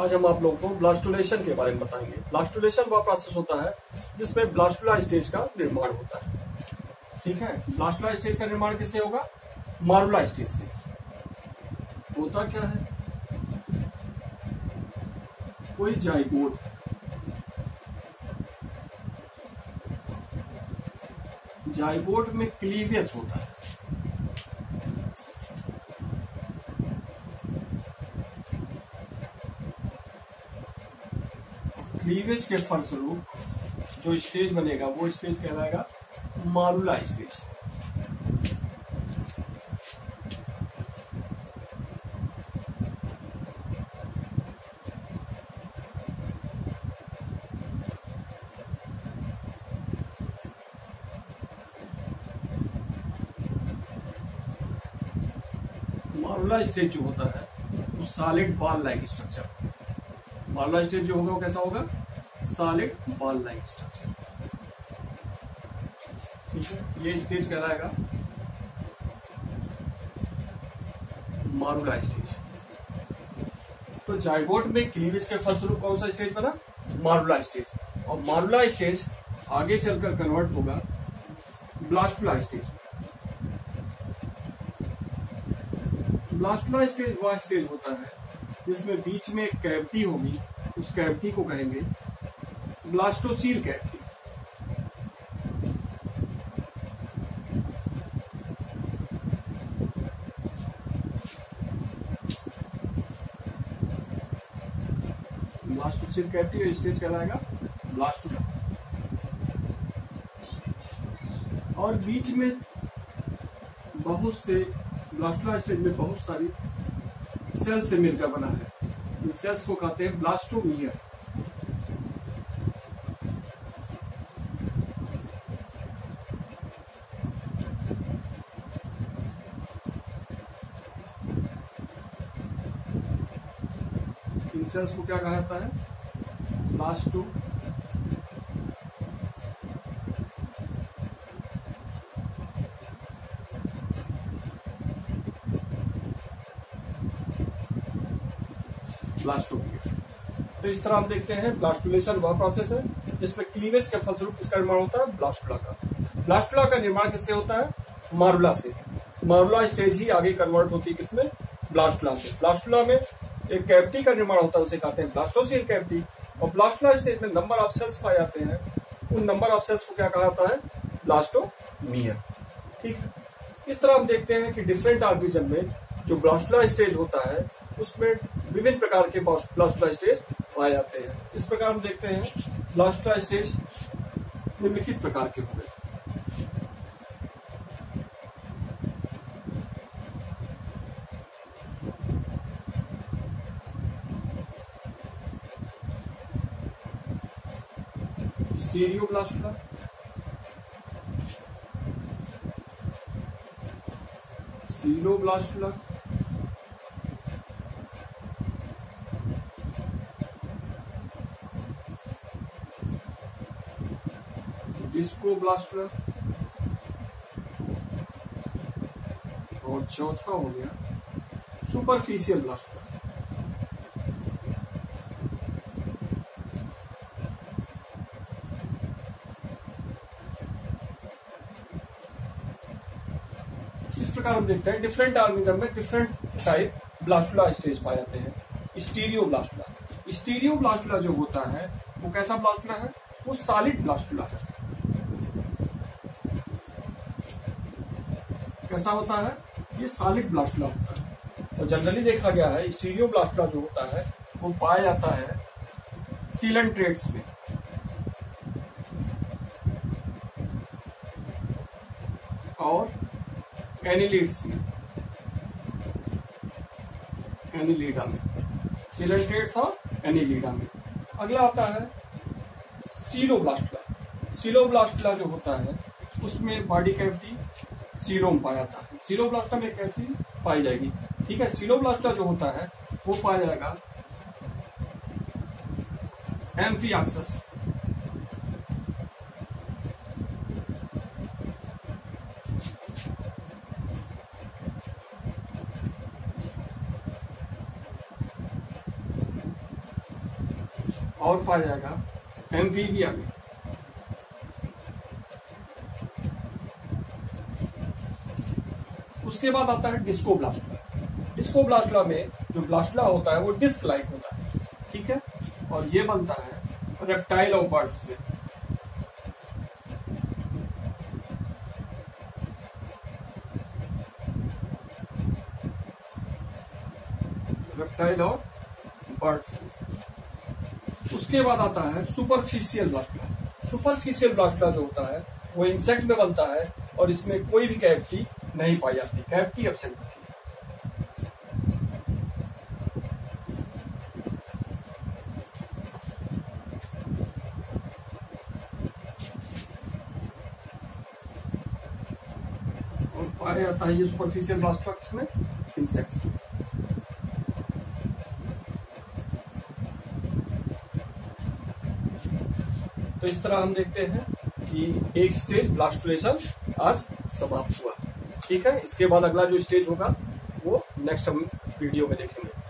आज हम आप लोगों को ब्लास्टुलेशन के बारे में बताएंगे। ब्लास्टुलेशन वह प्रोसेस होता है जिसमें ब्लास्टुला स्टेज का निर्माण होता है। ठीक है, ब्लास्टुला स्टेज का निर्माण किससे होगा? मारुला स्टेज से। होता क्या है, कोई जाइगोट में क्लीवेज होता है। क्लीवेज के फलस्वरूप जो स्टेज बनेगा वो स्टेज कहलाएगा मारुला स्टेज। मारुला स्टेज जो होता है वो solid ball like structure. Morula stage जो होगा वो कैसा होगा? Solid ball like structure. ठीक है, ये स्टेज कहलाएगा मारुला स्टेज। तो जाइगोट में क्लीवेज के फलस्वरूप कौन सा स्टेज बना? Morula stage. और मारुला स्टेज आगे चलकर कन्वर्ट होगा ब्लास्टुला स्टेज। ब्लास्टुला स्टेज वह स्टेज होता है जिसमें बीच में एक कैविटी होगी, उस कैविटी को कहेंगे blastocoel cavity. Blastocoel cavity stage कहलाएगा ब्लास्टुला। और बीच में बहुत से ब्लास्टुला स्टेज में बहुत सारी सेल से मिलकर बना है। इन सेल्स को कहते हैं ब्लास्टोमियर। इन सेल्स को क्या कहा जाता है? Blasto blastomere. तो इस तरह हम देखते हैं ब्लास्टुलेशन वह प्रोसेस है जिसमें क्लीवेज के फलस्वरूप किसका निर्माण होता है? ब्लास्टुला का। ब्लास्टुला का निर्माण किससे होता है? मारुला से। मारुला स्टेज ही आगे कन्वर्ट होती है किसमें? ब्लास्टुला में। ब्लास्टुला में एक कैविटी का निर्माण होता है, उसे कहते हैं ब्लास्टोसील कैविटी। और ब्लास्टुला स्टेज में नंबर ऑफ सेल्स पाए जाते हैं, उन नंबर ऑफ सेल्स को क्या कहा जाता है? ब्लास्टोमियर। ठीक है, इस तरह हम देखते हैं कि डिफरेंट ऑर्गेनिज्म में जो ब्लास्टुला स्टेज होता है उसमें विभिन्न प्रकार के ब्लास्टुला स्टेज पाए जाते हैं। इस प्रकार हम देखते हैं ब्लास्टुला स्टेज निम्नलिखित प्रकार के होंगे। स्टीरियोब्लास्टुला, सीलोब्लास्टुला, डिस्कोब्लास्टुला और चौथा हो गया सुपरफिशियल ब्लास्टुला। इस प्रकार हम देखते हैं डिफरेंट ऑर्गेनिज्म में डिफरेंट टाइप ब्लास्टुला स्टेज पाए जाते हैं। स्टीरियोब्लास्टुला, स्टीरियोब्लास्टुला जो होता है वो कैसा ब्लास्टुला है? वो सॉलिड ब्लास्टुला है। कैसा होता है? ये सॉलिड ब्लास्टुला होता है। और जनरली देखा गया है स्टीरियोब्लास्टुला जो होता है वो पाया जाता है सीलेंट्रेट्स में। और एनिलीड्स में, एनिलीडा में, सीलेंट्रेट्स और एनिलीडा में। अगला आता है सीलोब्लास्टुला। सीलोब्लास्टुला जो होता है उसमें बॉडी कैविटी सीलोम पाया जाता है। सीलोब्लास्टुला में कैविटी पाई जाएगी। ठीक है, सीलोब्लास्टुला जो होता है वो पाया जाएगा एम्फियाक्सस। और पाया जाएगा एमवीवी आगे। उसके बाद आता है डिस्कोब्लास्टुला। डिस्कोब्लास्टुला में जो ब्लास्टुला होता है वो डिस्क लाइक होता है, ठीक है, और ये बनता है रेप्टाइल और बर्ड्स में। रेप्टाइल और बर्ड्स। उसके बाद आता है सुपरफिशियल ब्लास्टुला। सुपरफिशियल ब्लास्टुला जो होता है वो इंसेक्ट में बनता है और इसमें कोई भी कैविटी नहीं पाई जाती, कैविटी एब्सेंट होती है। और पाया जाता है ये सुपरफिशियल ब्लास्टुला किसमें? इंसेक्ट्स। तो इस तरह हम देखते हैं कि एक स्टेज ब्लास्टुलेशन आज समाप्त हुआ, ठीक है। इसके बाद अगला जो स्टेज होगा वो नेक्स्ट हम वीडियो में देखेंगे।